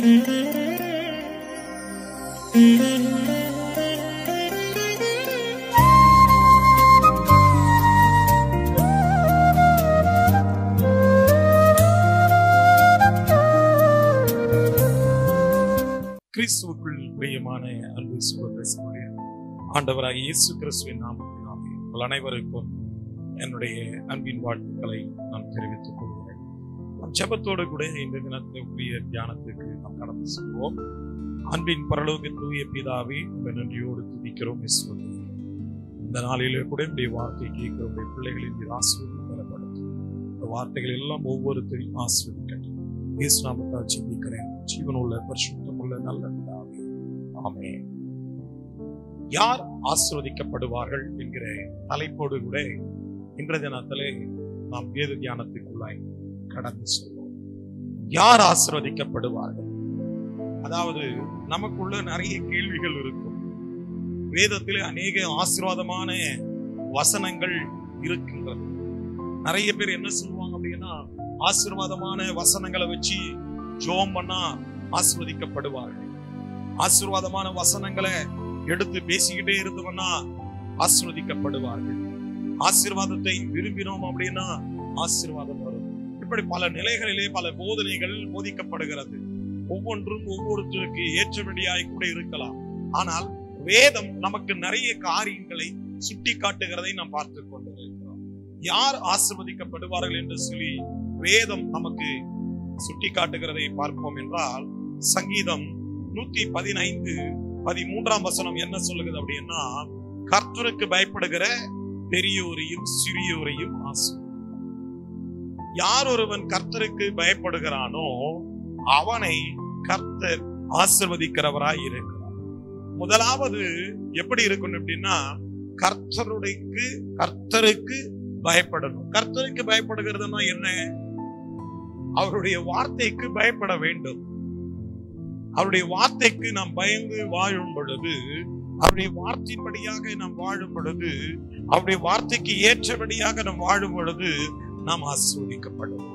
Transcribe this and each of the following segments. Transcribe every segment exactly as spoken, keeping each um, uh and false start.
கிறிஸ்துவுக்குள் பிரியமான அன்பு சகோதரர்களே, ஆண்டவராகிய இயேசு கிறிஸ்துவின் நாமத்தினாலே உங்கள் அனைவருக்கும் என்னுடைய அன்பின் வாழ்த்துக்களை நான் தெரிவித்துக் கொள்கிறேன். நம் ஜெபத்தோடு கூட இந்த தினத்திற்குரிய தியானத்துக்கு நாம் கடந்து செல்வோம். அன்பின் பரலோக தூய பிதாவே, உங்கள் நன்றியோடு துதிக்கிறோம். இந்த நாளிலே கூட உடைய வார்த்தை கேட்கிற உடைய பிள்ளைகளின் மீது ஆசீர்வாதம் பெறப்படுத்தும். இந்த வார்த்தைகள் எல்லாம் ஒவ்வொருத்தரையும் ஆசீர்வதிக்கட்டும். இயேசு நாமத்தால் ஜெபிக்கிறேன், ஜீவனுள்ள பரிசுத்தமுள்ள நல்ல பிதாவே, ஆமென். யார் ஆசீர்வதிக்கப்படுவார்கள் என்கிற தலைப்போடு கூட இன்றைய தினத்திலே நாம் வேத தியானத்துக்குள்ளாய் கடந்து செல்வோம். யார் ஆசீர்வதிக்கப்படுவார்கள்? அதாவது நமக்குள்ள நிறைய கேள்விகள் இருக்கும். வேதத்திலே அநேக ஆசீர்வாதமான வசனங்கள் இருக்கின்றது. நிறைய பேர் என்ன சொல்லுவாங்க அப்படின்னா, ஆசீர்வாதமான வசனங்களை வச்சு ஜெபம் பண்ணா ஆசீர்வதிக்கப்படுவார்கள். ஆசீர்வாதமான வசனங்களை எடுத்து பேசிக்கிட்டே இருந்தோம்னா ஆசீர்வதிக்கப்படுவார்கள். ஆசீர்வாதத்தை விரும்பினோம் அப்படின்னா ஆசீர்வாதம் வரும். இப்படி பல நிலைகளிலே பல போதனைகள் போதிக்கப்படுகிறது. ஒவ்வொன்றும் ஒவ்வொருத்தருக்கு ஏற்றபடியாய் கூட இருக்கலாம். ஆனால் வேதம் நமக்கு நிறைய காரியங்களை சுட்டி காட்டுகிறதை நாம் பார்த்து கொண்டிருக்கிறோம். யார் ஆசீர்வதிக்கப்படுவார்கள் என்று சொல்லி வேதம் நமக்கு சுட்டி காட்டுகிறதை பார்ப்போம் என்றால், சங்கீதம் நூத்தி பதினைந்து பதிமூன்றாம் வசனம் என்ன சொல்லுகிறது அப்படின்னா, கர்த்தருக்கு பயப்படுகிற பெரியோரையும் சிறியோரையும் ஆசீர்வதிப்பார். யார் ஒருவன் கர்த்தருக்கு பயப்படுகிறானோ அவனை கர்த்தர் ஆசீர்வதிக்கிறவராய் இருக்கிறார். முதலாவது எப்படி இருக்கணும் அப்படின்னா, கர்த்தருடைக்கு கர்த்தருக்கு பயப்படணும். கர்த்தருக்கு பயப்படுகிறதுனா என்ன? அவருடைய வார்த்தைக்கு பயப்பட வேண்டும். அவருடைய வார்த்தைக்கு நாம் பயந்து வாழும் பொழுது, அவருடைய வார்த்தையின்படியாக நாம் வாழும் பொழுது, அவருடைய வார்த்தைக்கு ஏற்றபடியாக நாம் வாழும் பொழுது நாம் ஆசீர்வதிக்கப்படுவோம்.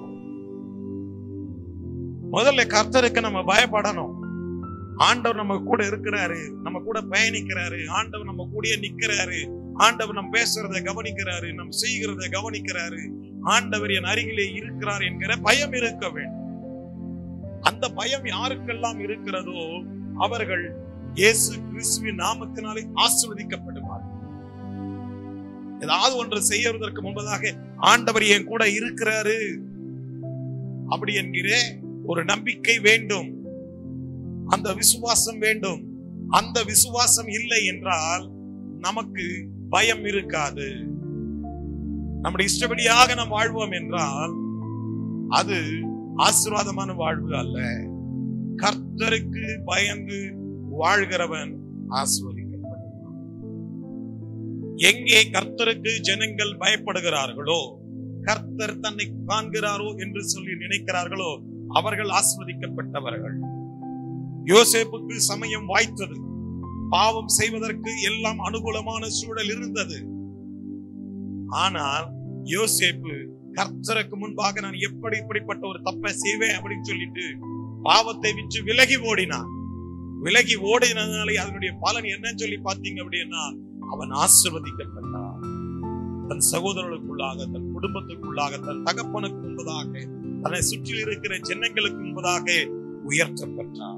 முதல்ல கர்த்தருக்கு நம்ம பயப்படணும். ஆண்டவர் நம்ம கூட இருக்கிறாரு, நம்ம கூட பயணிக்கிறாரு, ஆண்டவர் நம்ம கூட நிக்கிறாரு, ஆண்டவர் நம்ம பேசுறத கவனிக்கிறாரு, நம்ம செய்கிறத கவனிக்கிறாரு, ஆண்டவர் என் அருகிலே இருக்கிறார் என்கிற பயம் இருக்க வேண்டும். அந்த பயம் யாருக்கெல்லாம் இருக்கிறதோ அவர்கள் இயேசு கிறிஸ்துவின் நாமத்தினாலே ஆசீர்வதிக்கப்படுவார்கள். ஏதாவது ஒன்று செய்யறதற்கு முன்பதாக ஆண்டவர் என் கூட இருக்கிறாரு அப்படி என்கிற ஒரு நம்பிக்கை வேண்டும், அந்த விசுவாசம் வேண்டும். அந்த விசுவாசம் இல்லை என்றால் நமக்கு பயம் இருக்காது. நம்முடைய இஷ்டப்படியாக நாம் வாழ்வோம் என்றால் அது ஆசீர்வாதமான வாழ்வு அல்ல. கர்த்தருக்கு பயந்து வாழ்கிறவன் ஆசீர்வதிக்கப்படுவான். எங்கே கர்த்தருக்கு ஜனங்கள் பயப்படுகிறார்களோ, கர்த்தர் தன்னை காண்கிறாரோ என்று சொல்லி நினைக்கிறார்களோ அவர்கள் ஆசீர்வதிக்கப்பட்டவர்கள். யோசேப்புக்கு சமயம் வாய்த்தது. பாவம் செய்வதற்கு எல்லாம் அனுகூலமான சூழல் இருந்தது. ஆனால் யோசேப்பு கர்த்தருக்கு முன்பாக நான் எப்படி இப்படிப்பட்ட ஒரு தப்பை செய்வேன் அப்படின்னு சொல்லிட்டு பாவத்தை விட்டு விலகி ஓடினான். விலகி ஓடினாலே அதனுடைய பலன் என்னன்னு சொல்லி பார்த்தீங்க அப்படின்னா, அவன் ஆசீர்வதிக்கப்பட்டான். தன் சகோதரர்களுக்குள்ளாக, தன் குடும்பத்துக்குள்ளாக, தன் தகப்பனுக்கு முன்பதாக, தன்னை சுற்றி இருக்கிற ஜனங்களுக்கு முன்பதாக உயர்த்தப்பட்டான்.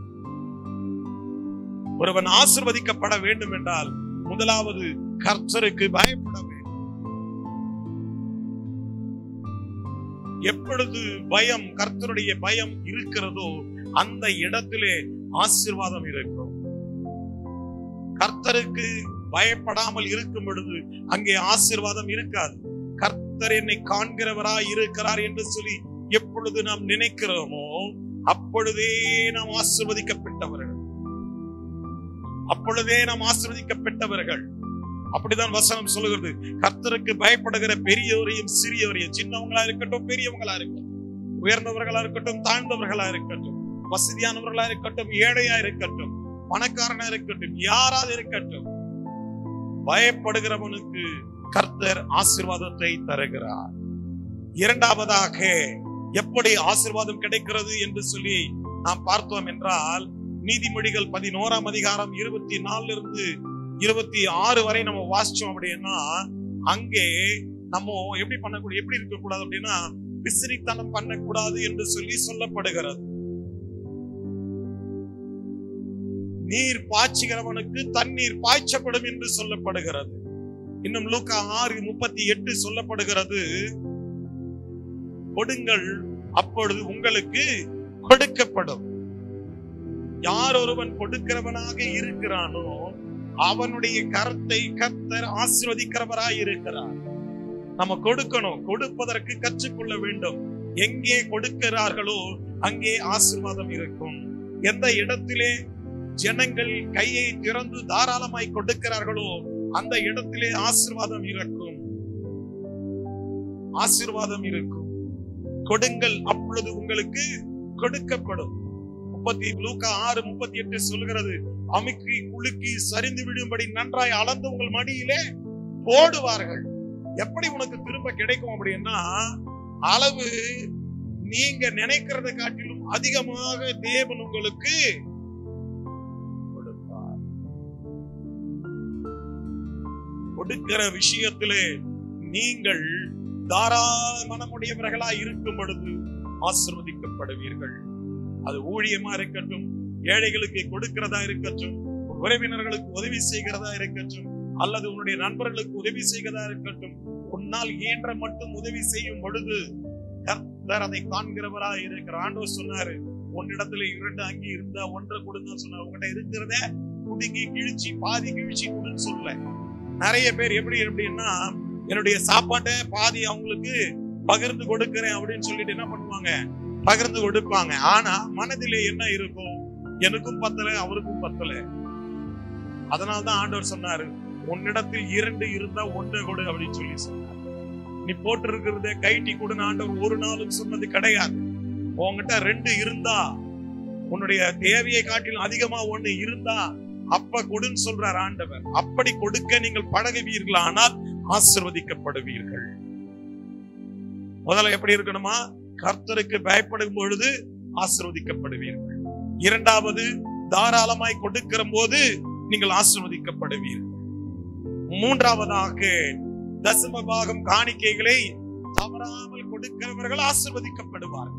ஒருவன் ஆசீர்வதிக்கப்பட வேண்டும் என்றால் முதலாவது கர்த்தருக்கு பயப்பட வேண்டும். எப்பொழுது பயம், கர்த்தருடைய பயம் இருக்கிறதோ அந்த இடத்திலே ஆசீர்வாதம் இருக்கும். கர்த்தருக்கு பயப்படாமல் இருக்கும் பொழுது அங்கே ஆசீர்வாதம் இருக்காது. கர்த்தர் என்னை காண்கிறவராய் இருக்கிறார் என்று சொல்லி எப்பொழுது நாம் நினைக்கிறோமோ அப்பொழுதே நாம் ஆசீர்வதிக்கப்பட்டவர்கள். அப்பொழுதே நாம் ஆசீர்வதிக்கப்பட்டவர்கள். அப்படிதான் வசனம் சொல்லுகிறது. கர்த்தருக்கு பயப்படுகிற பெரியோரையும் சிறியோரையும், சின்னவங்களா இருக்கட்டும் பெரியவங்களா இருக்கட்டும், உயர்ந்தவர்களா இருக்கட்டும் தாழ்ந்தவர்களா இருக்கட்டும், வசதியானவர்களா இருக்கட்டும் ஏழையா இருக்கட்டும், பணக்காரனா இருக்கட்டும், யாராவது இருக்கட்டும், பயப்படுகிறவனுக்கு கர்த்தர் ஆசீர்வாதத்தை தருகிறார். இரண்டாவதாக எப்படி ஆசீர்வாதம் கிடைக்கிறது என்று சொல்லி நாம் பார்த்தோம் என்றால் நீதிமொழிகள் பதினோராம் அதிகாரம் இருபத்தி நாலுல இருந்து இருபத்தி ஆறு வரை நம்ம வாசிச்சோம் அப்படின்னா, அங்கே நம்ம எப்படி பண்ணக்கூடாது, எப்படி இருக்கக்கூடாது அப்படின்னா பிசிறித்தனம் பண்ணக்கூடாது என்று சொல்லி சொல்லப்படுகிறது. நீர் பாய்ச்சுகிறவனுக்கு தண்ணீர் பாய்ச்சப்படும் என்று சொல்லப்படுகிறது. இன்னும் லூக்கா ஆறு முப்பத்தி எட்டு சொல்லப்படுகிறது, கொடுங்கள் அப்பொழுது உங்களுக்கு கொடுக்கப்படும். யார் ஒருவன் கொடுக்கிறவனாக இருக்கிறானோ அவனுடைய கரத்தை கர்த்தர் ஆசீர்வதிக்கிறவராய் இருக்கிறார். நம்ம கொடுக்கணும், கொடுப்பதற்கு கற்றுக்கொள்ள வேண்டும். எங்கே கொடுக்கிறார்களோ அங்கே ஆசீர்வாதம் இருக்கும். எந்த இடத்திலே ஜனங்கள் கையை திறந்து தாராளமாய் கொடுக்கிறார்களோ அந்த இடத்திலே ஆசீர்வாதம் இருக்கும், ஆசீர்வாதம் இருக்கும். கொடுங்கள் அப்பொழுது உங்களுக்கு கொடுக்கப்படும். முப்பத்தி லூக்கா ஆறு முப்பத்தி எட்டு சொல்கிறது, அமுக்கி குலுக்கி சரிந்து விடும்படி நன்றாய் அளந்து உங்கள் மடியிலே போடுவார்கள். எப்படி உனக்கு திரும்ப கிடைக்கும் அப்படின்னா, அளவு நீங்க நினைக்கிறத காட்டிலும் அதிகமாக தேவன் உங்களுக்கு கொடுப்பார். கொடுக்கிற விஷயத்திலே நீங்கள் தாராள மனமுடையவர்களாய் இருக்கும் பொழுது ஆசீர்வதிக்கப்படுவீர்கள். அது ஊழியமா இருக்கட்டும், ஏழைகளுக்கு கொடுக்கிறதா இருக்கட்டும், உறவினர்களுக்கு உதவி செய்கிறதா இருக்கட்டும், அல்லது உன்னுடைய நண்பர்களுக்கு உதவி செய்கிறதா இருக்கட்டும், உன்னால் இயன்ற மட்டும் உதவி செய்யும் பொழுது கர்த்தர் அதை காண்கிறவராய் இருக்கிற. ஆண்டவர் சொன்னாரு, உன்னிடத்துல இரண்டு அங்கி இருந்தா ஒன்றை கொடுங்க சொன்னார். உங்ககிட்ட இருக்கிறத குடுங்கி கிழிச்சி பாதி கிழிச்சி கொடுன்னு சொல்ல. நிறைய பேர் எப்படி எப்படின்னா, என்னுடைய சாப்பாட்டை பாதி அவங்களுக்கு பகிர்ந்து கொடுக்கிறேன் அப்படின்னு சொல்லிட்டு என்ன பண்ணுவாங்க, பகிர்ந்து கொடுப்பாங்க. ஆனா மனதிலே என்ன இருக்கும், எனக்கும் பத்தல அவருக்கும் பத்தல. அதனால்தான் ஆண்டவர் சொன்னாரு, உன்னிடத்தில் இரண்டு இருந்தா ஒன்றை கொடு அப்படின்னு சொல்லி சொன்னார். நீ போட்டு இருக்கிறத கைட்டி கொடுன்னு ஆண்டவர் ஒரு நாளும் சொன்னது கிடையாது. உங்ககிட்ட ரெண்டு இருந்தா, உன்னுடைய தேவையை காட்டிலும் அதிகமா ஒண்ணு இருந்தா அப்ப கொடுன்னு சொல்றார் ஆண்டவர். அப்படி கொடுக்க நீங்கள் பழகுவீர்கள், ஆனால் ஆசீர்வதிக்கப்படுவீர்கள். முதல்ல எப்படி இருக்கணுமா, கர்த்தருக்கு பயப்படும் பொழுது ஆசீர்வதிக்கப்படுவீர்கள். இரண்டாவது, தாராளமாய் கொடுக்கிற போது நீங்கள் ஆசீர்வதிக்கப்படுவீர்கள். மூன்றாவதாக, தசம பாகம் காணிக்கைகளை தவறாமல் கொடுக்கிறவர்கள் ஆசீர்வதிக்கப்படுவார்கள்.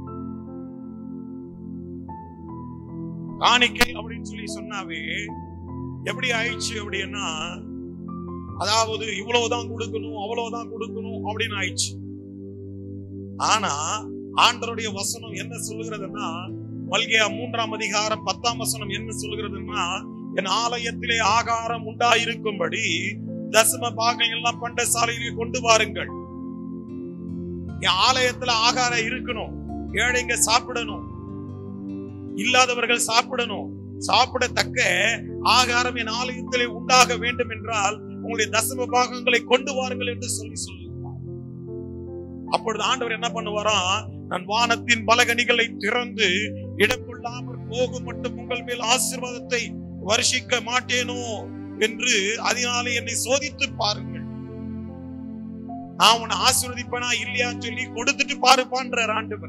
காணிக்கை அப்படின்னு சொல்லி சொன்னாவே எப்படி ஆயிடுச்சு அப்படின்னா, அதாவது இவ்வளவுதான் கொடுக்கணும் அவ்வளவுதான் கொடுக்கணும் அப்படின்னு ஆயிடுச்சு. ஆனா ஆண்டவருடைய வசனம் என்ன சொல்லுகிறதுன்னா, மல்கியா மூன்றாம் அதிகாரம் பத்தாம் வசனம் என்ன சொல்லுகிறதுன்னா, என் ஆலயத்திலே ஆகாரம் உண்டாயிருக்கும்படி தசம பாகம் எல்லாம் பண்டசாலையிலே கொண்டு வாருங்கள். என் ஆலயத்துல ஆகாரம் இருக்கணும், ஏழைங்க சாப்பிடணும், இல்லாதவர்கள் சாப்பிடணும். சாப்பிடத்தக்க ஆகாரம் என் ஆலயத்திலே உண்டாக வேண்டும் என்றால் உங்களுடைய தசம பாகங்களை கொண்டு வாருங்கள் என்று சொல்லி சொல்லுகிறார். அப்பொழுது ஆண்டவர் என்ன பண்ணுவாரா, நான் வானத்தின் பலகணிகளை திறந்து இடம் கொள்ளாமல் போகும் மட்டும் உங்கள் மேல் ஆசீர்வாதத்தை வருஷிக்க மாட்டேனோ என்று அதனாலே என்னை சோதித்து பாருங்கள். நான் உன்னை ஆசீர்வதிப்பனா இல்லையான்னு சொல்லி கொடுத்துட்டு பாருப்பான்ற ஆண்டவர்.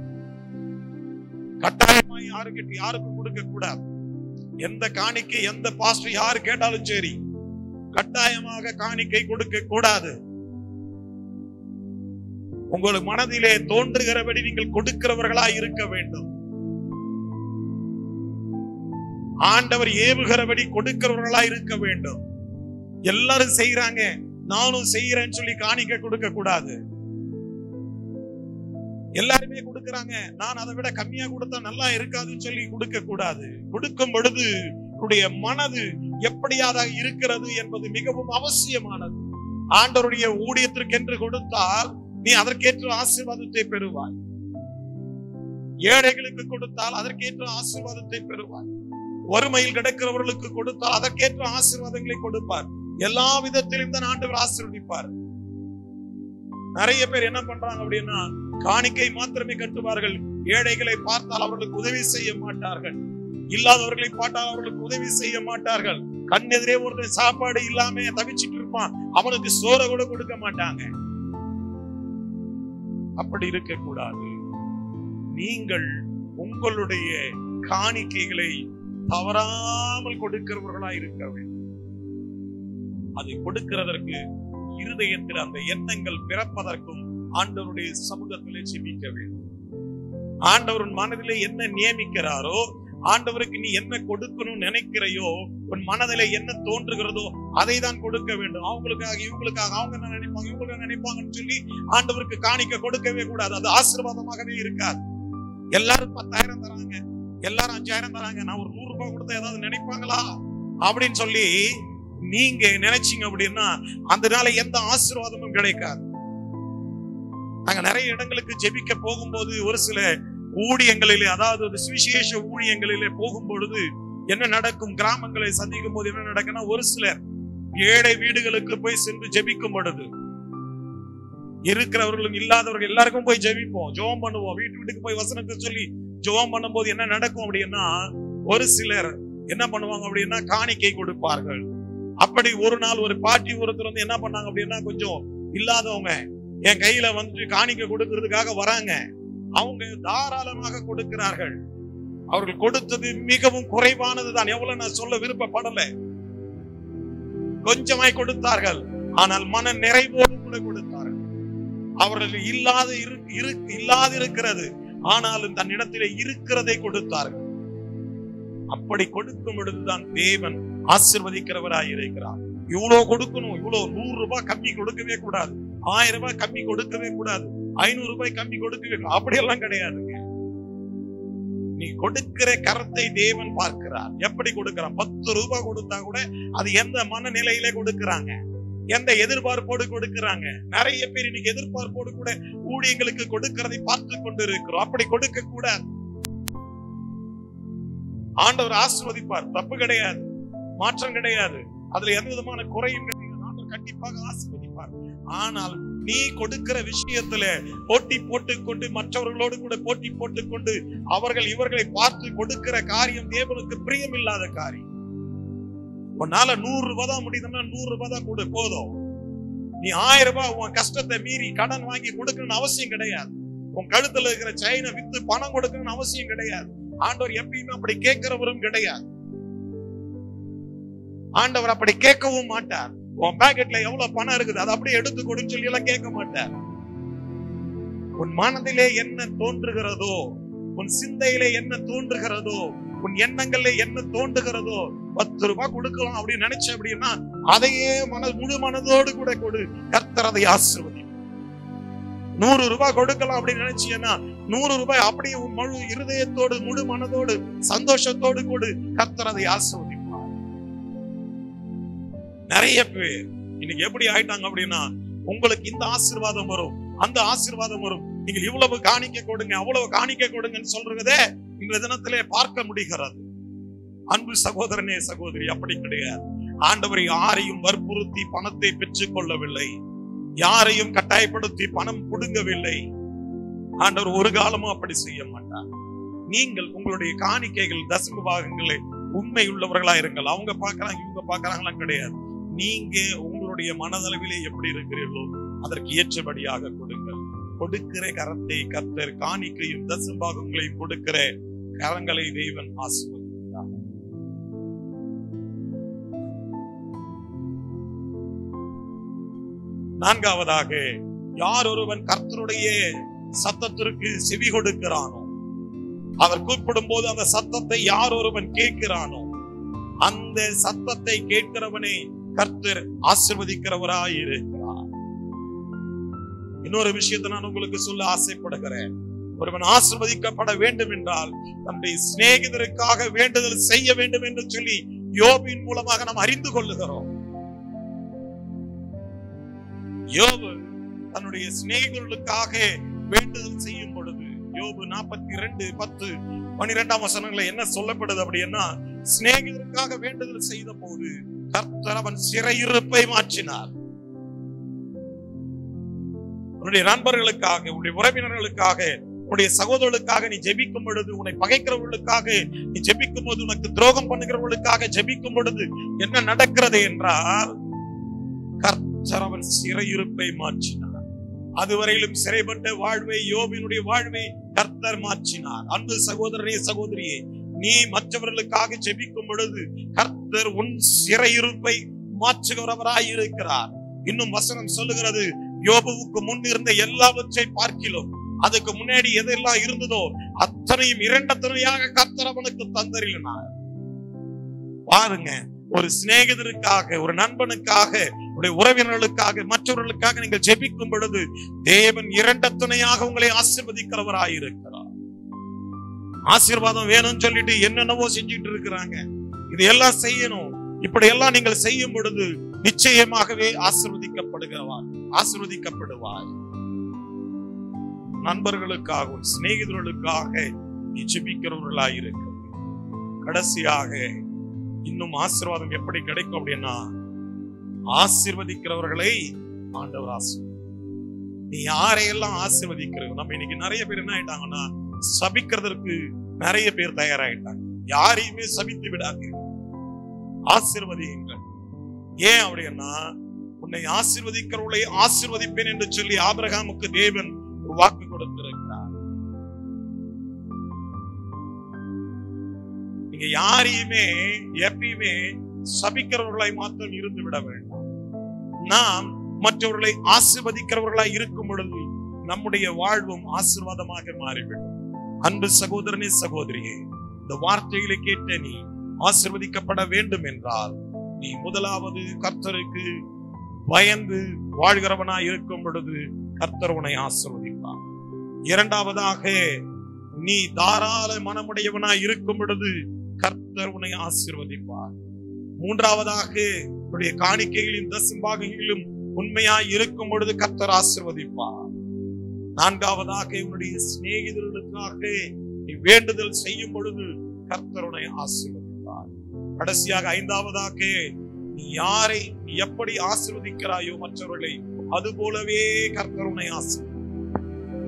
கட்டாயமா யாருக்கு யாருக்கும் கொடுக்க கூடாது. எந்த காணிக்கை எந்த பாஸ்டர் யாரு கேட்டாலும் சரி, கட்டாயமாக காணிக்கை கொடுக்க கூடாது. உங்களுக்கு மனதிலே தோன்றுகிறபடி நீங்கள் கொடுக்கிறவர்களா இருக்க வேண்டும். ஆண்டவர் ஏவுகிறபடி கொடுக்கிறவர்களா இருக்க வேண்டும். எல்லாரும் செய்யறாங்க நானும் செய்யறேன்னு சொல்லி காணிக்க கொடுக்க கூடாது. எல்லாருமே கொடுக்கறாங்க, நான் அதை விட கம்மியா கொடுத்தா நல்லா இருக்காதுன்னு சொல்லி கொடுக்க கூடாது. கொடுக்கும் பொழுது உன்னுடைய மனது எப்படியாக இருக்கிறது என்பது மிகவும் அவசியமானது. ஆண்டவருடைய ஊழியத்திற்கு என்று கொடுத்தால் நீ அதற்கேற்ற ஆசீர்வாதத்தை பெறுவாய். ஏழைகளுக்கு கொடுத்தால் அதற்கேற்ற ஆசீர்வாதத்தை பெறுவாய். வறுமையில் கிடக்கிறவர்களுக்கு கொடுத்தால் அதற்கேற்ற ஆசீர்வாதங்களை கொடுப்பார். எல்லா விதத்திலும் தான் ஆண்டவர் ஆசீர்வதிப்பார். நிறைய பேர் என்ன பண்றாங்க அப்படின்னா, காணிக்கை மாத்திரமே கட்டுவார்கள், ஏழைகளை பார்த்தால் அவர்களுக்கு உதவி செய்ய மாட்டார்கள், இல்லாதவர்களை பார்த்தால் அவர்களுக்கு உதவி செய்ய மாட்டார்கள். கண்ணெதிரே ஒரு சாப்பாடு இல்லாம தவிச்சிட்டு இருப்பான், அவனுக்கு சோற கூட கொடுக்க மாட்டாங்க. அப்படி இருக்க கூடாது. நீங்கள் உங்களுடைய காணிக்கைகளை தவறாமல் கொடுக்கிறவர்களாய் இருக்க வேண்டும். அதை கொடுக்கிறதற்கு இருதயத்தில் அந்த எண்ணங்கள் பிறப்பதற்கும் ஆண்டவருடைய சமூகத்திலே ஜெபிக்க வேண்டும். ஆண்டவர் மனதிலே என்ன நியமிக்கிறாரோ, ஆண்டவருக்கு நீ என்ன கொடுக்கணும்னு நினைக்கிறையோ, உன் மனதிலே என்ன தோன்றுகிறதோ அதை தான் கொடுக்க வேண்டும். அவங்களுக்காக இவங்களுக்காக அவங்க என்ன நினைப்பாங்க இவங்களுக்கு நினைப்பாங்கன்னு சொல்லி ஆண்டவருக்கு காணிக்க கொடுக்கவே கூடாது. அது ஆசீர்வாதமாகவே இருக்காது. எல்லாரும் பத்தாயிரம் தராங்க, எல்லாரும் அஞ்சாயிரம் தராங்க, நான் ஒரு நூறு ரூபாய் கொடுத்தா ஏதாவது நினைப்பாங்களா அப்படின்னு சொல்லி நீங்க நினைச்சீங்க அப்படின்னா அதனால எந்த ஆசீர்வாதமும் கிடைக்காது. நாங்க நிறைய இடங்களுக்கு ஜெபிக்க போகும்போது ஒரு சில ஊழியங்களிலே, அதாவது ஒரு சுவிசேஷ ஊழியங்களிலே போகும் பொழுது என்ன நடக்கும், கிராமங்களை சந்திக்கும் போது என்ன நடக்குன்னா, ஒரு சிலர் ஏழை வீடுகளுக்கு போய் சென்று ஜெபிக்கும் பொழுது இருக்கிறவர்களும் இல்லாதவர்கள் எல்லாருக்கும் போய் ஜெபிப்போம், ஜெபம் பண்ணுவோம். வீட்டு வீட்டுக்கு போய் வசனத்தை சொல்லி ஜெபம் பண்ணும் போது என்ன நடக்கும் அப்படின்னா, ஒரு சிலர் என்ன பண்ணுவாங்க அப்படின்னா காணிக்கை கொடுப்பார்கள். அப்படி ஒரு நாள் ஒரு பாட்டி ஒருத்தர் வந்து என்ன பண்ணாங்க அப்படின்னா, கொஞ்சம் இல்லாதவங்க என் கையில வந்து காணிக்கை கொடுக்கிறதுக்காக வராங்க. அவங்க தாராளமாக கொடுக்கிறார்கள். அவர்கள் கொடுத்தது மிகவும் குறைவானதுதான். எவ்வளவு நான் சொல்ல விருப்பப்படல, கொஞ்சமாய் கொடுத்தார்கள். ஆனால் மன நிறைவோடு கூட கொடுத்தார்கள். அவர்கள் இல்லாத இல்லாது இருக்கிறது, ஆனாலும் தன்னிடத்திலே இருக்கிறதை கொடுத்தார்கள். அப்படி கொடுக்கும் பொழுதுதான் தேவன் ஆசீர்வதிக்கிறவராய் இருக்கிறார். இவ்வளவு கொடுக்கணும், இவ்வளவு நூறு ரூபாய் கம்மி கொடுக்கவே கூடாது, ஆயிரம் ரூபாய் கம்மி கொடுக்கவே கூடாது, ஐநூறு ரூபாய் கம்மி கொடுக்கவே கூடாது. அப்படியெல்லாம் கிடையாதுங்க. நீ கொடுக்கிற கரத்தை தேவன் பார்க்கிறார். எப்படி கொடுக்கிறான்? பத்து ரூபாய் கொடுத்தா கூட அது எந்த மனநிலையில கொடுக்கிறாங்க, எந்த எதிர்பார்ப்போடு கொடுக்கிறாங்க. நிறைய பேர் இன்னைக்கு எதிர்பார்ப்போடு கூட ஊழியங்களுக்கு கொடுக்கிறதை பார்த்து கொண்டு இருக்கிறோம். அப்படி கொடுக்க கூடாது. ஆண்டவர் ஆசீர்வதிப்பார், தப்பு கிடையாது, மாற்றம் கிடையாது, அதுல எந்த விதமான குறையும் கிடையாது. ஆண்டவர் கண்டிப்பாக ஆசீர்வதிப்பார். ஆனால் நீ கொடுக்கிற விஷயத்துல போட்டி போட்டுக்கொண்டு, மற்றவர்களோடு கூட போட்டி போட்டுக்கொண்டு, அவர்கள் இவர்களை பார்த்து கொடுக்கிற காரியம் தேவனுக்கு பிரியம் இல்லாத காரியம். உன்னால நூறு ரூபாய் தான் முடியுதுன்னா நூறு ரூபாய் தான் கொடு, போதும். நீ ஆயிரம் ரூபாய் உன் கஷ்டத்தை மீறி கடன் வாங்கி கொடுக்கணும்னு அவசியம் கிடையாது. உன் கழுத்துல இருக்கிற செயினை வித்து பணம் கொடுக்கணும்னு அவசியம் கிடையாது. ஆண்டவர் எப்பயுமே அப்படி கேட்கிறவரும் கிடையாது. ஆண்டவர் அப்படி கேட்கவும் மாட்டார். உன் பாக்கெட்ல எவ்வளவு பணம் இருக்குது அதை அப்படியே எடுத்து கொடுன்னு சொல்லி எல்லாம் கேட்க மாட்டார். உன் மனதிலே என்ன தோன்றுகிறதோ, உன் சிந்தையிலே என்ன தோன்றுகிறதோ, உன் எண்ணங்கள்ல என்ன தோன்றுகிறதோ, பத்து ரூபாய் கொடுக்கலாம் அப்படின்னு நினைச்ச அப்படின்னா அதையே மன முழு மனதோடு கூட கொடு, கர்த்தர் அதை ஆசீர்வதி. நூறு ரூபாய் கொடுக்கலாம் அப்படின்னு நினைச்சீங்கன்னா நூறு ரூபாய் அப்படியே முழு இருதயத்தோடு முழு மனதோடு சந்தோஷத்தோடு கொடு, கர்த்தர் அதை ஆசீர்வதிப்பார். நிறைய பேர் இன்னைக்கு எப்படி ஆயிட்டாங்க அப்படின்னா, உங்களுக்கு இந்த ஆசீர்வாதம் வரும், அந்த ஆசீர்வாதம் வரும், நீங்க இவ்வளவு காணிக்க கொடுங்க அவ்வளவு காணிக்க கொடுங்கன்னு சொல்றதே இந்த தினத்திலே பார்க்க முடிகிறது. அன்பு சகோதரனே சகோதரி, அப்படி கிடையாது. ஆண்டவர் யாரையும் வற்புறுத்தி பணத்தை பெற்றுக் கொள்ளவில்லை, யாரையும் கட்டாயப்படுத்தி பணம் புடுங்கவில்லை. ஆண்டவர் ஒரு காலமும் அப்படி செய்ய மாட்டார். நீங்கள் உங்களுடைய காணிக்கைகள் தசம பாகங்களை உண்மை உள்ளவர்களா இருங்கள். அவங்க பாக்குறாங்க இவங்க பாக்குறாங்களா கிடையாது. நீங்க உங்களுடைய மனதளவிலே எப்படி இருக்கிறீர்களோ அதற்கு ஏற்றபடியாக கொடுங்கள். கொடுக்கிற கரத்தை கர்த்தர் காணிக்கையும் தசம பாகங்களையும் கொடுக்கிற கரங்களை தேவன் ஆசீர்வதிக்கிறார். நான்காவதாக, யார் ஒருவன் கர்த்தருடைய சத்தத்திற்கு செவி கொடுக்கிறானோ, அவர் கூப்பிடும் போது அந்த சத்தத்தை யார் ஒருவன் கேட்கிறானோ, அந்த சத்தத்தை கேட்கிறவனை கர்த்தர் ஆசீர்வதிக்கிறவராய் இருக்கிறார். இன்னொரு விஷயத்தை நான் உங்களுக்கு சொல்ல ஆசைப்படுகிறேன். ஒருவன் ஆசீர்வதிக்கப்பட வேண்டும் என்றால் தன்னுடைய சிநேகிதருக்காக வேண்டுதல் செய்ய வேண்டும் என்று சொல்லி யோபின் மூலமாக நாம் அறிந்து கொள்ளுகிறோம். யோபு தன்னுடைய சிநேகிதர்களுக்காக வேண்டுதல் செய்யும் பொழுது, யோபு நாற்பத்தி இரண்டு பத்து பன்னிரெண்டாம் வசனங்களை என்ன சொல்லப்படுது அப்படின்னா, சிநேகிதருக்காக வேண்டுதல் செய்த போது கர்த்தர் அவன் சிறையிருப்பை மாற்றினார். உன்னுடைய நண்பர்களுக்காக, உன்னுடைய உறவினர்களுக்காக, உன்னுடைய சகோதரர்களுக்காக நீ ஜெபிக்கும் பொழுது, உன்னை பகைக்கிறவர்களுக்காக நீ ஜெபிக்கும் போது, உனக்கு துரோகம் பண்ணுகிறவர்களுக்காக ஜெபிக்கும் பொழுது என்ன நடக்கிறது என்றால், கர்த்தர் அவன் சிறையிருப்பை மாற்றினார். அதுவரையிலும் சிறைப்பட்ட வாழ்வை, யோபினுடைய வாழ்வை கர்த்தர் மாற்றினார். அன்பு சகோதரனே, சகோதரியே, நீ மற்றவர்களுக்காக ஜெபிக்கும் பொழுது கர்த்தர் உன் சிறையிருப்பை மாற்றுகிறவராய் இருக்கிறார். இன்னும் வசனம் சொல்லுகிறது, யோபுவுக்கு முன் இருந்த எல்லாவற்றை பார்க்கிலும், அதுக்கு முன்னாடி எதெல்லாம் இருந்ததோ அத்தனையும் இரண்டத்தனையாக கர்த்தர் அவனுக்கு தந்தரினார். பாருங்க, ஒரு சிநேகிதருக்காக, ஒரு நண்பனுக்காக, உடைய உறவினர்களுக்காக, மற்றவர்களுக்காக நீங்கள் ஜெபிக்கும் பொழுது தேவன் இரண்டத்தனையாக உங்களை ஆசீர்வதிக்கிறவராயிருக்கிறார். ஆசீர்வாதம் வேணும்னு சொல்லிட்டு என்னென்னவோ செஞ்சுட்டு இருக்கிறாங்க. இதையெல்லாம் செய்யணும். இப்படி எல்லாம் நீங்கள் செய்யும் பொழுது நிச்சயமாகவே ஆசீர்வதிக்கப்படுகிறவார், ஆசீர்வதிக்கப்படுவார். நண்பர்களுக்காக, சிநேகிதர்களுக்காக நீ ஜெபிக்கிறவர்களாயிருக்க. கடைசியாக இன்னும் ஆசீர்வாதம் எப்படி கிடைக்கும் அப்படின்னா, ஆசீர்வதிக்கிறவர்களை ஆண்டவர் ஆசீர்வதி. நீ யாரையெல்லாம் ஆசீர்வதிக்கிறது? நம்ம இன்னைக்கு நிறைய பேர் என்ன ஆயிட்டாங்கன்னா, சபிக்கிறதற்கு நிறைய பேர் தயாராயிட்டாங்க. யாரையுமே சபித்து விடாதீர்கள், ஆசீர்வதியுங்கள். ஏன் அப்படின்னா, உன்னை ஆசீர்வதிக்கிறவர்களை ஆசீர்வதிப்பேன் என்று சொல்லி ஆபிரகாமுக்கு தேவன் ஒரு வாக்கு கொடுத்திருக்கிறார். நீங்க யாரையுமே எப்பயுமே சபிக்கிறவர்களாய் மாத்திரம் இருந்து விட வேண்டாம். நாம் மற்றவர்களை ஆசீர்வதிக்கிறவர்களாய் இருக்கும் பொழுது நம்முடைய வாழ்வும் ஆசீர்வாதமாக மாறிவிடும். அன்பு சகோதரனே, சகோதரியே, இந்த வார்த்தைகளை கேட்ட நீ ஆசீர்வதிக்கப்பட வேண்டும் என்றால் நீ முதலாவது கர்த்தருக்கு பயந்து வாழ்கிறவனாய் இருக்கும் பொழுது கர்த்தர் உன்னை ஆசீர்வதிப்பார். இரண்டாவதாக, நீ தாராள மனமுடையவனாய் இருக்கும் பொழுது கர்த்தர் உன்னை ஆசீர்வதிப்பார். மூன்றாவதாக, உன்னுடைய காணிக்கைகளின் தசம்பாகங்களிலும் உண்மையாய் இருக்கும் பொழுது கர்த்தர் ஆசீர்வதிப்பார். நான்காவதாக, உன்னுடைய சிநேகிதர்களுக்காக நீ வேண்டுதல் செய்யும் பொழுது கர்த்தர் உன்னை ஆசீர்வதிப்பார். கடைசியாக ஐந்தாவதாக, நீ யாரை நீ எப்படி ஆசீர்வதிக்கிறாயோ மற்றவர்களை, அது போலவே கர்த்தர் உன்னை ஆசீர்வதிப்பார்.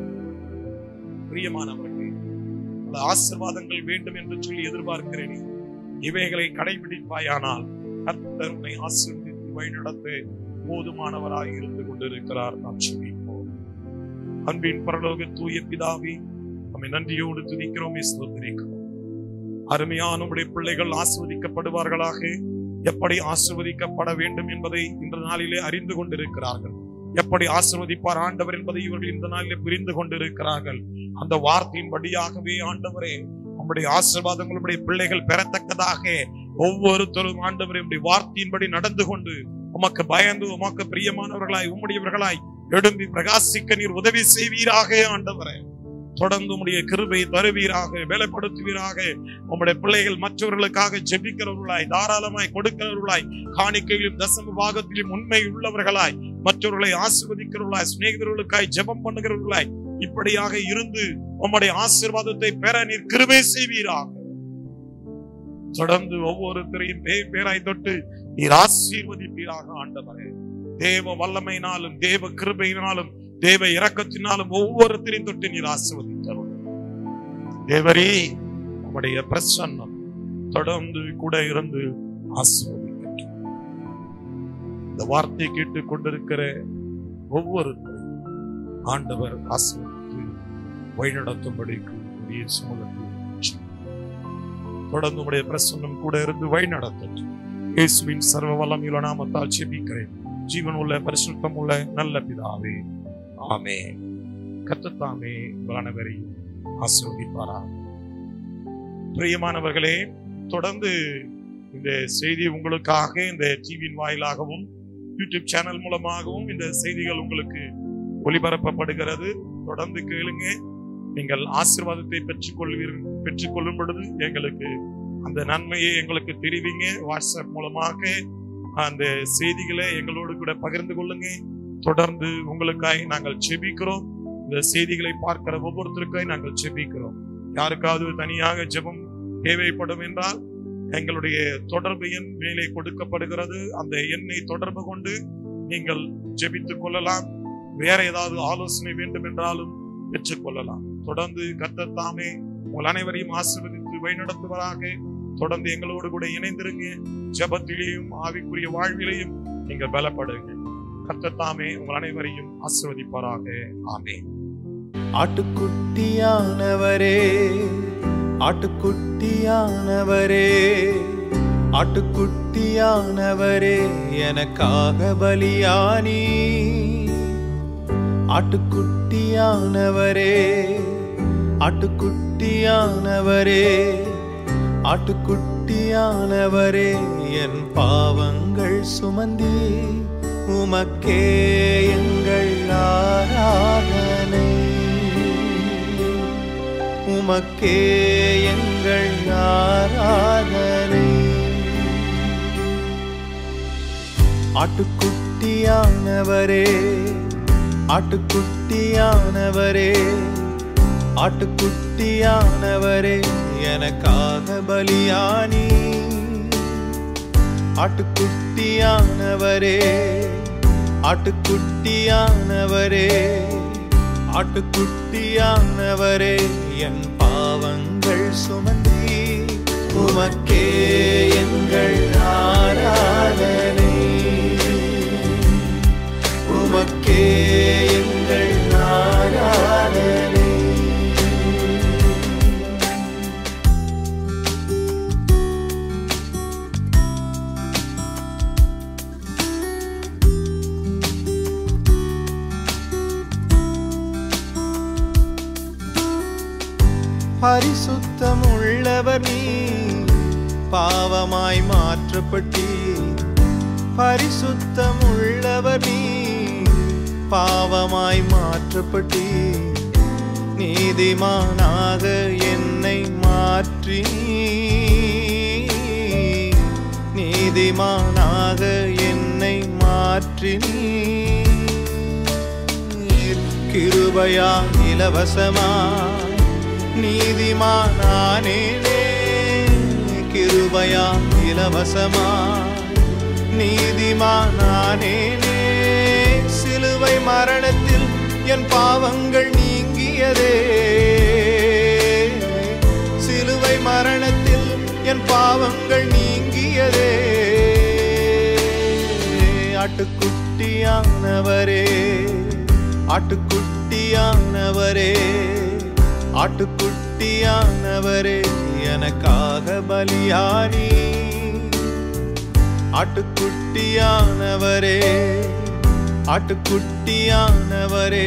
பிரியமானவர்களே, ஆசீர்வாதங்கள் வேண்டும் என்று சொல்லி எதிர்பார்க்கிறேன். இவைகளை கடைபிடிப்பாயானால் கர்த்தர் உன்னை ஆசீர்வதித்து வழிநடத்த போதுமானவராய் இருந்து கொண்டிருக்கிறார். நாம் ஜெபிப்போம். அன்பின் பரலோக தூய பிதாவே, நம்மை நன்றியோடு துதிக்கிறோம், ஸ்தோத்திரிக்கிறோம். அருமையான உம்முடைய பிள்ளைகள் ஆசீர்வதிக்கப்படுவார்களாக. எப்படி ஆசீர்வதிக்கப்பட வேண்டும் என்பதை இந்த நாளிலே அறிந்து கொண்டிருக்கிறார்கள். எப்படி ஆசீர்வதிப்பார் ஆண்டவர் என்பதை இவர்கள் இந்த நாளிலே புரிந்து கொண்டிருக்கிறார்கள். அந்த வார்த்தையின்படியாகவே ஆண்டவரே, நம்முடைய ஆசீர்வாதங்களுடைய பிள்ளைகள் பெறத்தக்கதாக ஒவ்வொருத்தரும் ஆண்டவரே வார்த்தையின்படி நடந்து கொண்டு உமக்கு பயந்து உமக்கு பிரியமானவர்களாய் உம்முடையவர்களாய் எழும்பி பிரகாசிக்க நீர் உதவி செய்வீராக. ஆண்டவரே, தொடர்ந்து உம்முடைய கிருபை தருவீராக, வேலைப்படுத்துவீராக. உம்முடைய பிள்ளைகள் மற்றவர்களுக்காக ஜெபிக்கிறவர்களாய், தாராளமாய் கொடுக்கிறவர்களாய், காணிக்கையிலும் தசம பாகத்திலும் உண்மை உள்ளவர்களாய், மற்றவர்களை ஆசீர்வதிக்கிறவர்களாய், சிநேகிதர்களுக்காய் ஜெபம் பண்ணுகிறவர்களாய் இப்படியாக இருந்து உம்முடைய ஆசீர்வாதத்தை பெற நீர் கிருபை செய்வீராக. தொடர்ந்து ஒவ்வொருத்தரையும் பேர் பேராய் தொட்டு நீர் ஆசீர்வதிப்பீராக. ஆண்டவரே, தேவ வல்லமையினாலும் தேவ கிருபையினாலும் தேவ இரக்கத்தினாலும் ஒவ்வொருத்தரையும் தொட்டு நீர் ஆசீர்வதித்தருள். தேவரே, உம்முடைய பிரசன்னம் தொடர்ந்து கூட இருந்து ஆசீர்வதிக்க. இந்த வார்த்தை கேட்டுக் கொண்டிருக்கிற ஒவ்வொருத்தரையும் ஆண்டவர் ஆசீர்வதித்து வழிநடத்தும்படிக்கு சமூகத்தில் தொடர்ந்து உடைய பிரசன்னம் கூட இருந்து வழிநடத்தட்டும். இயேசுவின் சர்வ வல்லமையுள்ள நாமத்தால் ஜெபிக்கிறேன், ஜீவன் உள்ள பரிசுத்தம் உள்ள நல்ல பிதாவே, ஆமென். கர்த்தர் தாமே அனைவரையும் ஆசீர்வதிப்பாராக. பிரியமானவர்களே, தொடர்ந்து இந்த செய்தி உங்களுக்காக இந்த டிவியின் வாயிலாகவும் யூடியூப் சேனல் மூலமாகவும் இந்த செய்திகள் உங்களுக்கு ஒளிபரப்பப்படுகிறது. தொடர்ந்து கேளுங்க. நீங்கள் ஆசீர்வாதத்தை பெற்றுக் கொள்வீர்கள். பெற்றுக் கொள்ளும் பொழுது எங்களுக்கு அந்த நன்மையை எங்களுக்கு தெரிவிங்க. வாட்ஸ்அப் மூலமாக அந்த செய்திகளை எங்களோடு கூட பகிர்ந்து கொள்ளுங்க. தொடர்ந்து உங்களுக்காய் நாங்கள் ஜெபிக்கிறோம். இந்த செய்திகளை பார்க்கிற ஒவ்வொருத்தருக்காய் நாங்கள் ஜெபிக்கிறோம். யாருக்காவது தனியாக ஜெபம் தேவைப்படும் என்றால் எங்களுடைய தொடர்பு எண் மேலே கொடுக்கப்படுகிறது. அந்த எண்ணை தொடர்பு கொண்டு நீங்கள் ஜெபித்துக் கொள்ளலாம். வேற ஏதாவது ஆலோசனை வேண்டும் என்றாலும் பெற்றுக் கொள்ளலாம். தொடர்ந்து கர்த்தர் தாமே உங்கள் அனைவரையும் ஆசீர்வதித்து வழிநடத்துவராக. தொடர்ந்து எங்களோடு கூட இணைந்திருங்க. ஜெபத்திலேயும் ஆவிக்குரிய வாழ்விலையும் நீங்கள் பலப்படுங்க. கர்த்தர் தாமே உங்கள் அனைவரையும் ஆசீர்வதிப்பாராக. ஆமென். ஆட்டுக்குட்டியானவரே, ஆட்டுக்குட்டியானவரே, ஆட்டுக்குட்டியானவரே, எனக்காக பலியானி. ஆட்டுக்குட்டியானவரே, ஆட்டுக்குட்டியானவரே, ஆட்டுக்குட்டியானவரே, என் பாவங்கள் சுமந்தி. உமக்கே எங்கள் ஆராதனை, உமக்கே எங்கள் ஆராதனை. ஆட்டுக்குட்டியானவரே, ஆட்டுக்குட்டியானவரே, ஆட்டுக்குட்டியானவரே, எனக்காக பலியானி. ஆட்டுக்குட்டியானவரே, ஆட்டுக்குட்டியானவரே, ஆட்டுக்குட்டியானவரே, என் பாவங்கள் சுமந்தி. உமக்கே எங்கள் ஆராதனை, உமக்கே எங்கள் ஆராதனை. பரிசுத்தம் உள்ளவர் நீ, பாவமாய் மாற்றப்பட்டி. பரிசுத்தம் உள்ளவர் நீ, பாவமாய் மாற்றப்பட்டி. நீதிமானாக என்னை மாற்றி, நீதிமானாக என்னை மாற்றி. கிருபையா இலவசமா நீதிமானானேனே. கிருபையா இலவசமா நீதிமானானேனே. சிலுவை மரணத்தில் என் பாவங்கள் நீங்கியதே. சிலுவை மரணத்தில் என் பாவங்கள் நீங்கியதே. ஆட்டுக்குட்டியானவரே, ஆட்டுக்குட்டியானவரே, ஆட்டுக்குட்டியானவரே, எனக்காக பலியானி. ஆட்டுக்குட்டியானவரே, ஆட்டுக்குட்டியானவரே,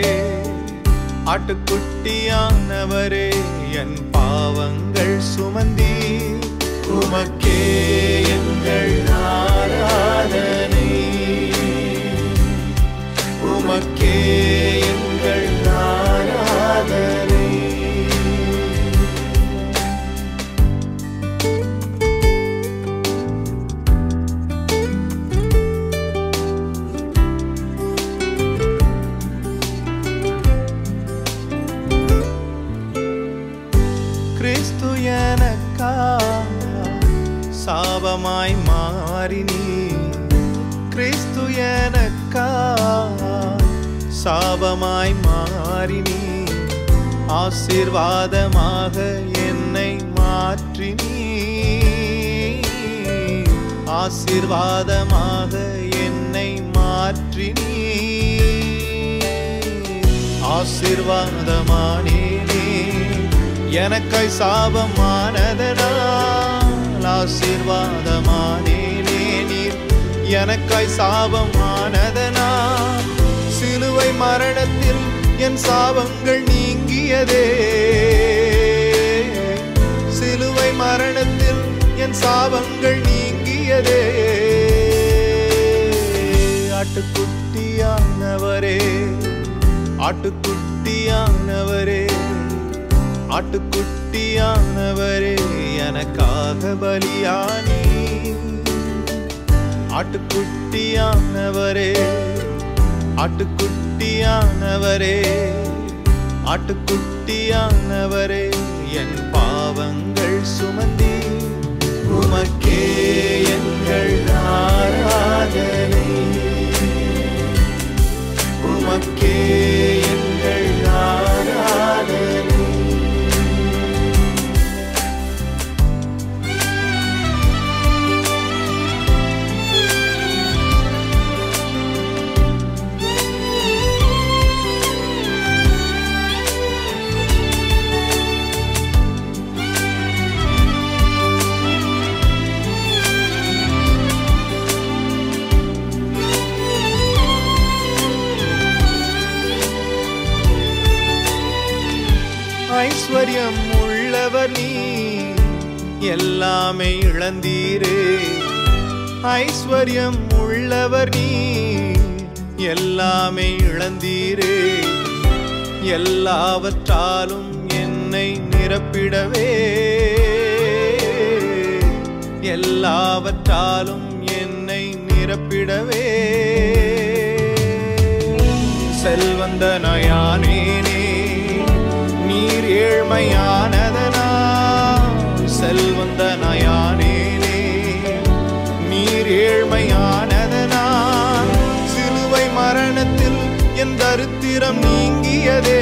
ஆட்டுக்குட்டியானவரே, என் பாவங்கள் சுமந்தி. உமக்கே எங்கள் ஆராதனை, உமக்கே எங்கள் ஆராதனை. கிறிஸ்து எனக்கா சாபமாய் மாறினி. கிறிஸ்து எனக்கா சாபமாய் மாறினி. ஆசீர்வாதமாக என்னை மாற்றினி. ஆசீர்வாதமாக என்னை மாற்றினி. ஆசீர்வாதமானேனே எனக்காய் சாபமானதனால். ஆசீர்வாதமானேனே நீர் எனக்காய் சாபமானதனால். சிலுவை மரணத்தில் என் சாபங்கள் நீங்கியதே. சிலுவை மரணத்தில் என் சாபங்கள் நீங்கியதே. ஆட்டுக்குட்டியானவரே, ஆட்டுக்குட்டியானவரே, ஆட்டுக்குட்டியானவரே, எனக்காக பலியானி. ஆட்டுக்குட்டியானவரே, ஆட்டுக்குட்டியானவரே, ஆட்டுக்குட்டியானவரே, என் பாவங்கள் சுமந்தி. உமக்கே எங்கள் ஆராதனை, உமக்கே எங்கள் ஆராதனை. உள்ளவர் நீ எல்லாமே இழந்தீரே. ஐஸ்வர்யம் உள்ளவர் நீ எல்லாமே இழந்தீரே. எல்லாவற்றாலும் என்னை நிரப்பிடவே, எல்லாவற்றாலும் என்னை நிரப்பிடவே. செல்வந்தனாயானேனே நீர் ஏழ்மையானதனா. செல்வந்தனாயானேனே நீர் ஏழ்மையானதனா. சிலுவை மரணத்தில் என் தரித்திரம் நீங்கியதே.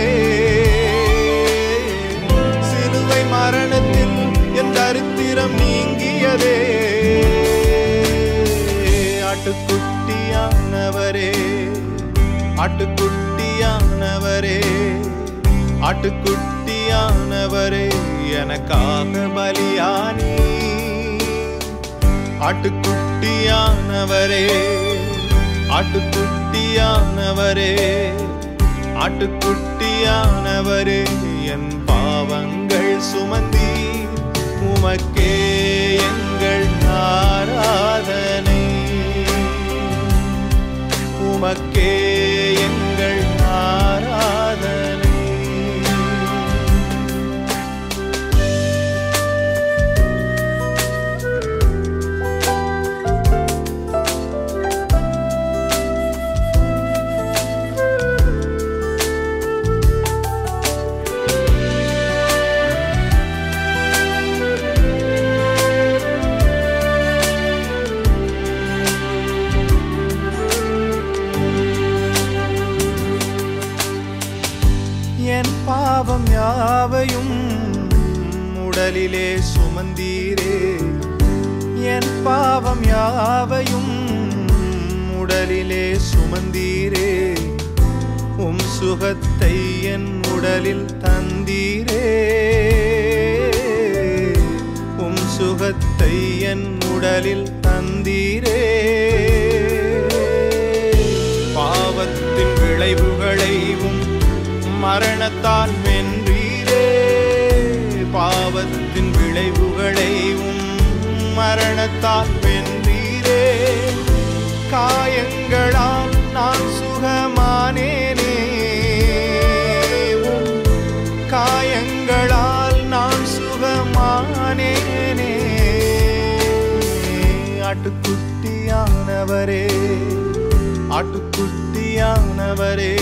சிலுவை மரணத்தில் என் தரித்திரம் நீங்கியதே. ஆட்டுக்குட்டியானவரே, ஆட்டுக்குட்டியானவரே, ஆட்டுக்குட்டியானவரே எனக்காக பலியானி. ஆட்டுக்குட்டியானவரே, ஆட்டுக்குட்டியானவரே, ஆட்டுக்குட்டியானவரே என் பாவங்கள் சுமந்தி. உமக்கே எங்கள் ஆராதனை, உமக்கே எங்கள் ஆராதனை. என் பாவம் யாவையும் உடலிலே சுமந்தீரே. என் பாவம் யாவையும் உடலிலே சுமந்தீரே. உம் சுகத்தை என் உடலில் தந்தீரே. உம் சுகத்தை என் உடலில் தந்தீரே. பாவத்தின் விளைவுகளையும் மரணத்தான் வென்றீரே. பாவத்தின் விளைவுகளையும் மரணத்தான் வென்றீரே. காயங்களால் நான் சுகமானேனே. காயங்களால் நான் சுகமானேனே. ஆட்டுக்குட்டியானவரே, ஆட்டுக்குட்டியானவரே,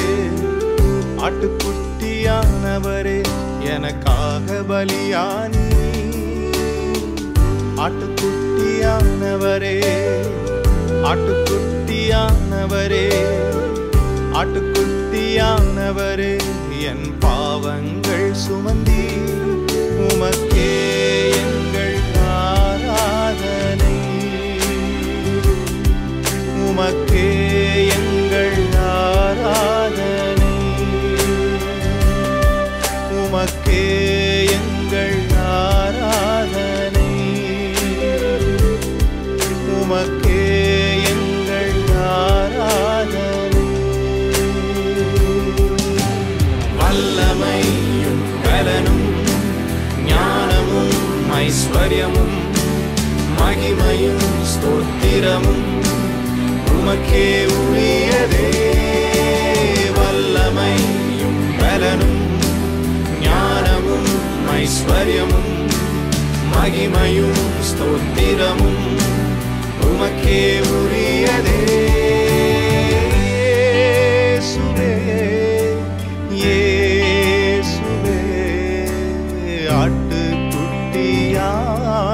ஆட்டுக்குட்டியானவரே எனக்காக பலியானி. ஆட்டுக்குட்டியானவரே, ஆட்டுக்குட்டியானவரே, ஆட்டுக்குட்டியானவரே என் பாவங்கள் சுமந்தி. உமக்கே எங்கள் ஆராதனை, உமக்கே எங்கள் ஆராதனை, உமக்கே எங்கள் ஆராதனை, உமக்கே எங்கள் ஆராதனை. வல்லமையும் பலனும் ஞானமும் ஐஸ்வர்யமும் மகிமையும் ஸ்தோத்திரமும் உமக்கே உரியதே. வல்லமையும் பலனும் ஞானமும் ஐஸ்வர்யமும் மகிமையும் ஸ்தோத்திரமும் உமக்கே உரியதே. இயேசுவே, இயேசுவே ஆட்டுக்குட்டியானவரே.